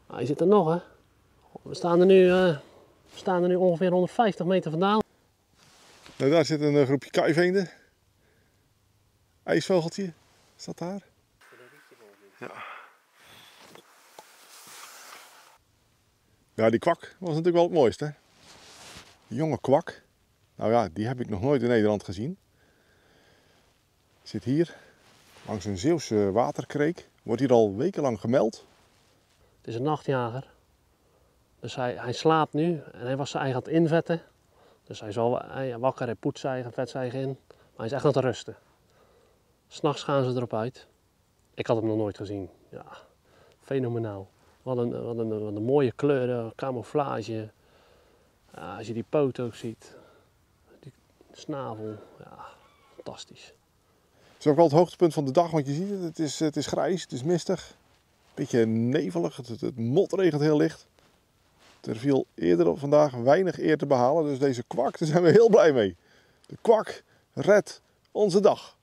Nou, je zit er nog, hè. We staan er nu ongeveer 150 meter vandaan. Nou, daar zit een groepje kaiveenden. IJsvogeltje, is dat daar? Ja. Ja, die kwak was natuurlijk wel het mooiste. Hè? Die jonge kwak. Nou ja, die heb ik nog nooit in Nederland gezien. Zit hier langs een Zeeuwse waterkreek. Wordt hier al wekenlang gemeld. Het is een nachtjager. Dus hij slaapt nu en hij was zijn eigen aan het invetten. Dus hij is al wakker, hij poetst zijn eigen, vet zijn eigen in. Maar hij is echt aan het rusten. 'S Nachts gaan ze erop uit. Ik had hem nog nooit gezien. Ja, fenomenaal. Wat een mooie kleuren, camouflage. Ja, als je die poot ook ziet. Die snavel, ja, fantastisch. Het is ook wel het hoogtepunt van de dag, want je ziet het is grijs, het is mistig. Een beetje nevelig, het motregent heel licht. Er viel eerder vandaag weinig eer te behalen, dus deze kwak, daar zijn we heel blij mee. De kwak redt onze dag.